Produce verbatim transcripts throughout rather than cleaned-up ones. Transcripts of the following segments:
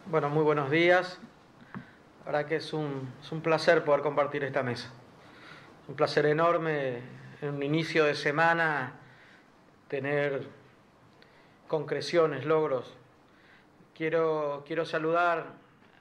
Bueno, muy buenos días. La verdad que es un, es un placer poder compartir esta mesa. Es un placer enorme en un inicio de semana tener concreciones, logros. Quiero, quiero saludar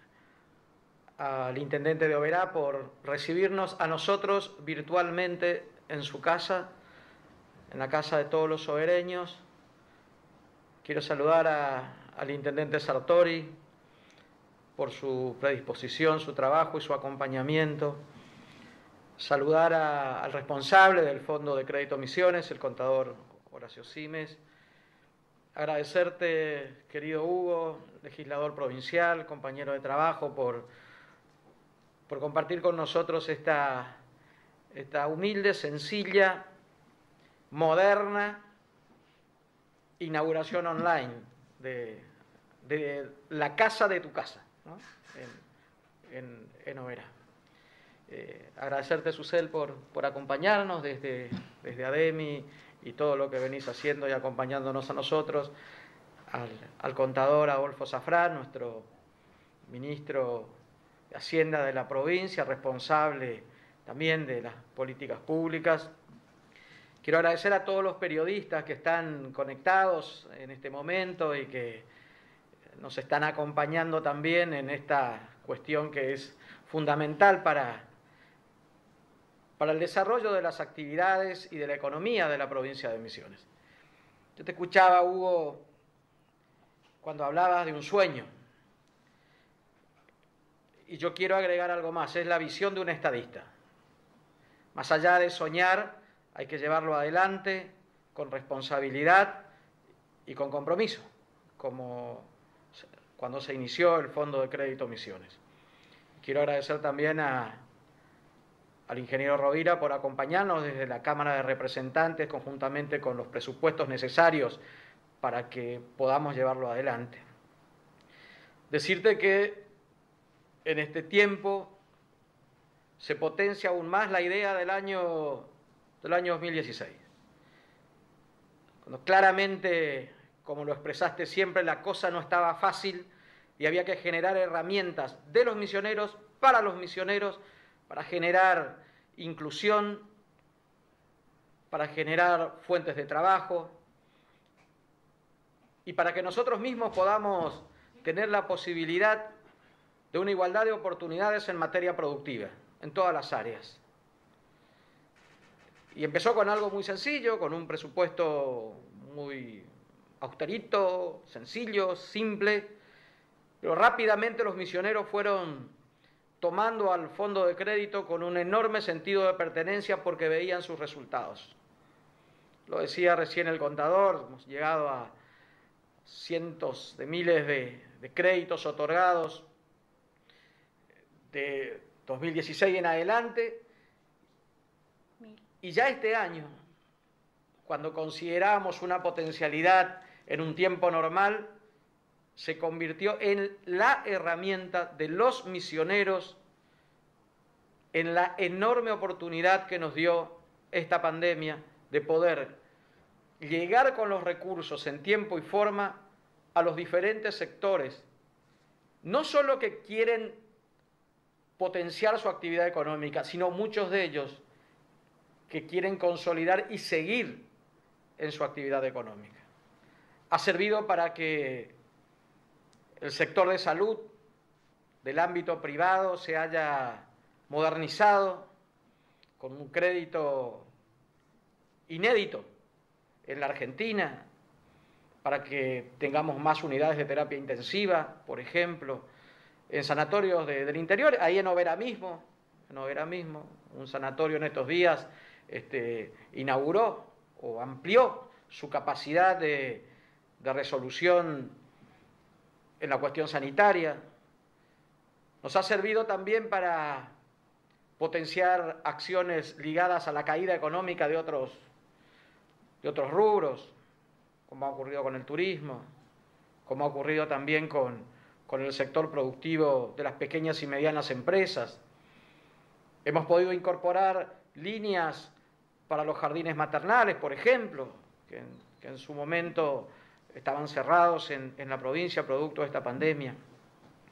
al intendente de Oberá por recibirnos a nosotros virtualmente en su casa, en la casa de todos los obereños. Quiero saludar a, al intendente Sartori por su predisposición, su trabajo y su acompañamiento. Saludar a, al responsable del Fondo de Crédito Misiones, el contador Horacio Simes. Agradecerte, querido Hugo, legislador provincial, compañero de trabajo, por, por compartir con nosotros esta, esta humilde, sencilla, moderna inauguración online de, de la casa de tu casa, ¿no? en, en, en Oberá. Eh, agradecerte, Susel, por, por acompañarnos desde, desde ADEMI y todo lo que venís haciendo y acompañándonos a nosotros, al, al contador Adolfo Zafrán, nuestro ministro de Hacienda de la provincia, responsable también de las políticas públicas. Quiero agradecer a todos los periodistas que están conectados en este momento y que nos están acompañando también en esta cuestión que es fundamental para para el desarrollo de las actividades y de la economía de la provincia de Misiones. Yo te escuchaba, Hugo, cuando hablabas de un sueño. Y yo quiero agregar algo más, es la visión de un estadista. Más allá de soñar, hay que llevarlo adelante con responsabilidad y con compromiso, como cuando se inició el Fondo de Crédito Misiones. Quiero agradecer también a al ingeniero Rovira por acompañarnos desde la Cámara de Representantes conjuntamente con los presupuestos necesarios para que podamos llevarlo adelante. Decirte que en este tiempo se potencia aún más la idea del año, del año dos mil dieciséis. Cuando claramente, como lo expresaste siempre, la cosa no estaba fácil y había que generar herramientas de los misioneros, para los misioneros, para generar inclusión, para generar fuentes de trabajo y para que nosotros mismos podamos tener la posibilidad de una igualdad de oportunidades en materia productiva, en todas las áreas. Y empezó con algo muy sencillo, con un presupuesto muy austerito, sencillo, simple, pero rápidamente los misioneros fueron tomando al fondo de crédito con un enorme sentido de pertenencia porque veían sus resultados. Lo decía recién el contador, hemos llegado a cientos de miles de, de créditos otorgados de dos mil dieciséis en adelante, y ya este año, cuando consideramos una potencialidad en un tiempo normal, se convirtió en la herramienta de los misioneros, en la enorme oportunidad que nos dio esta pandemia de poder llegar con los recursos en tiempo y forma a los diferentes sectores, no solo que quieren potenciar su actividad económica, sino muchos de ellos que quieren consolidar y seguir en su actividad económica. Ha servido para que el sector de salud del ámbito privado se haya modernizado con un crédito inédito en la Argentina para que tengamos más unidades de terapia intensiva, por ejemplo, en sanatorios de, del interior, ahí en Oberá mismo, en Oberá mismo, un sanatorio en estos días este, inauguró o amplió su capacidad de, de resolución en la cuestión sanitaria. Nos ha servido también para potenciar acciones ligadas a la caída económica de otros, de otros rubros, como ha ocurrido con el turismo, como ha ocurrido también con, con el sector productivo de las pequeñas y medianas empresas. Hemos podido incorporar líneas para los jardines maternales, por ejemplo, que en, que en su momento estaban cerrados en, en la provincia producto de esta pandemia.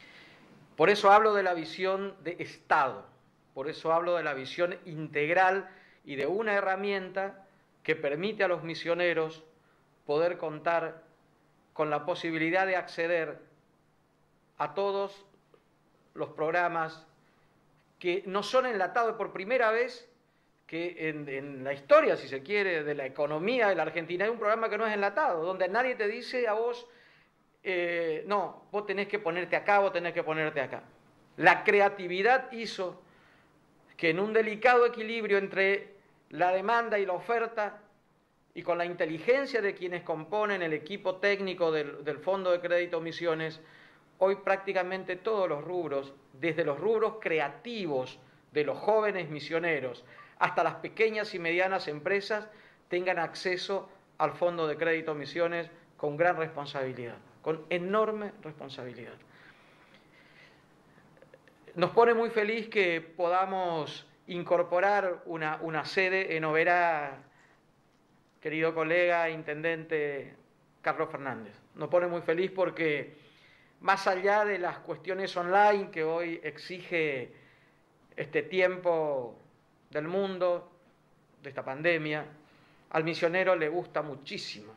Por eso hablo de la visión de Estado, por eso hablo de la visión integral y de una herramienta que permite a los misioneros poder contar con la posibilidad de acceder a todos los programas que no son enlatados por primera vez, que en, en la historia, si se quiere, de la economía de la Argentina, hay un programa que no es enlatado, donde nadie te dice a vos, eh, no, vos tenés que ponerte acá, vos tenés que ponerte acá. La creatividad hizo que en un delicado equilibrio entre la demanda y la oferta, y con la inteligencia de quienes componen el equipo técnico del, del Fondo de Crédito Misiones, hoy prácticamente todos los rubros, desde los rubros creativos de los jóvenes misioneros hasta las pequeñas y medianas empresas, tengan acceso al Fondo de Crédito Misiones con gran responsabilidad, con enorme responsabilidad. Nos pone muy feliz que podamos incorporar una, una sede en Oberá, querido colega, intendente Carlos Fernández. Nos pone muy feliz porque, más allá de las cuestiones online que hoy exige este tiempo del mundo, de esta pandemia, al misionero le gusta muchísimo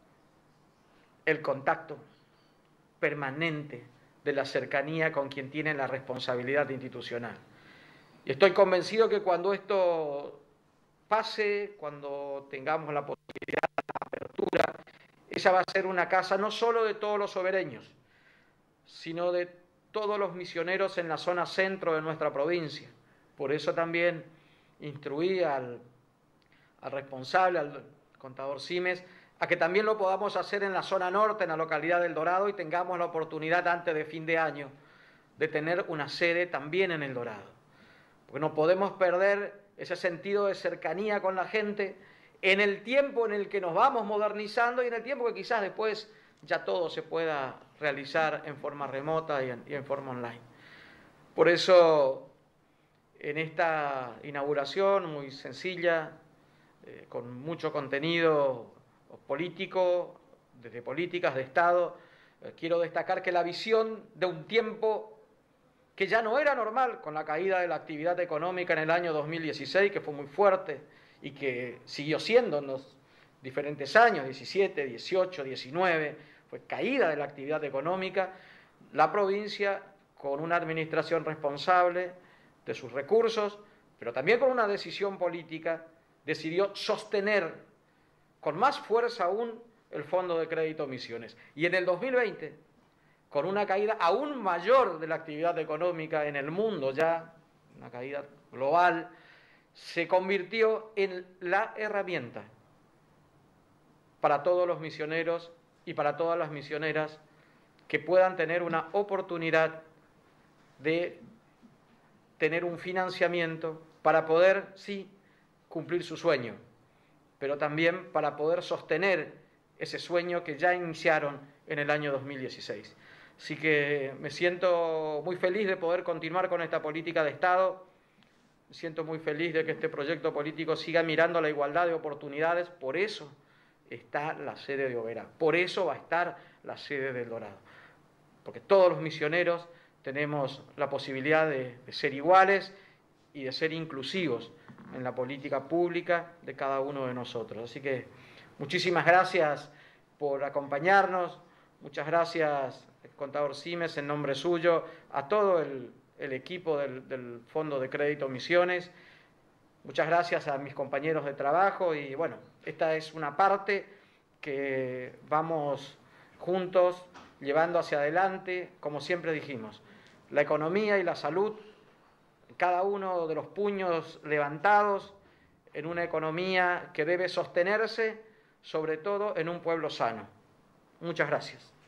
el contacto permanente de la cercanía con quien tiene la responsabilidad institucional. Y estoy convencido que cuando esto pase, cuando tengamos la posibilidad de la apertura, esa va a ser una casa no solo de todos los sobereños, sino de todos los misioneros en la zona centro de nuestra provincia. Por eso también instruí al, al responsable, al contador Simes, a que también lo podamos hacer en la zona norte, en la localidad del Dorado, y tengamos la oportunidad antes de fin de año de tener una sede también en el Dorado. Porque no podemos perder ese sentido de cercanía con la gente en el tiempo en el que nos vamos modernizando y en el tiempo que quizás después ya todo se pueda realizar en forma remota y en, y en forma online. Por eso, en esta inauguración muy sencilla, eh, con mucho contenido político, desde políticas de Estado, eh, quiero destacar que la visión de un tiempo que ya no era normal con la caída de la actividad económica en el año dos mil dieciséis, que fue muy fuerte y que siguió siendo en los diferentes años, diecisiete, dieciocho, diecinueve, fue caída de la actividad económica, la provincia, con una administración responsable de sus recursos, pero también con una decisión política, decidió sostener con más fuerza aún el Fondo de Crédito Misiones. Y en el dos mil veinte, con una caída aún mayor de la actividad económica en el mundo ya, una caída global, se convirtió en la herramienta para todos los misioneros y para todas las misioneras que puedan tener una oportunidad de tener un financiamiento para poder, sí, cumplir su sueño, pero también para poder sostener ese sueño que ya iniciaron en el año dos mil dieciséis. Así que me siento muy feliz de poder continuar con esta política de Estado, me siento muy feliz de que este proyecto político siga mirando la igualdad de oportunidades, por eso está la sede de Oberá, por eso va a estar la sede del Dorado, porque todos los misioneros tenemos la posibilidad de, de ser iguales y de ser inclusivos en la política pública de cada uno de nosotros. Así que muchísimas gracias por acompañarnos, muchas gracias, contador Simes, en nombre suyo, a todo el, el equipo del, del Fondo de Crédito Misiones, muchas gracias a mis compañeros de trabajo y bueno, esta es una parte que vamos juntos llevando hacia adelante, como siempre dijimos, la economía y la salud, cada uno de los puños levantados en una economía que debe sostenerse, sobre todo en un pueblo sano. Muchas gracias.